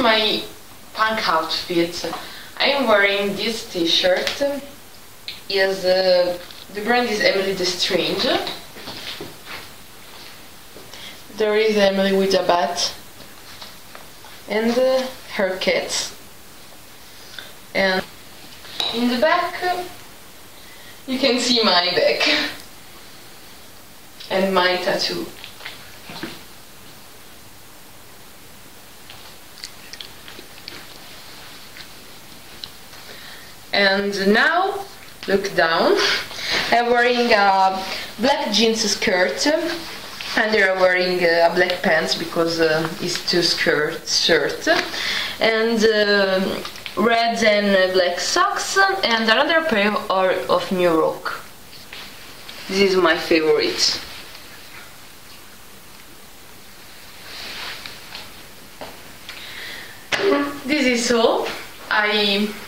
my punk outfit. I'm wearing this t-shirt. The brand is Emily the Strange. There is Emily with a bat and her cats. And in the back you can see my back and my tattoo. And now, look down. I'm wearing a black jeans skirt, and they're wearing black pants because it's two shirt, and red and black socks, and another pair of New Rock. This is my favorite. This is all. I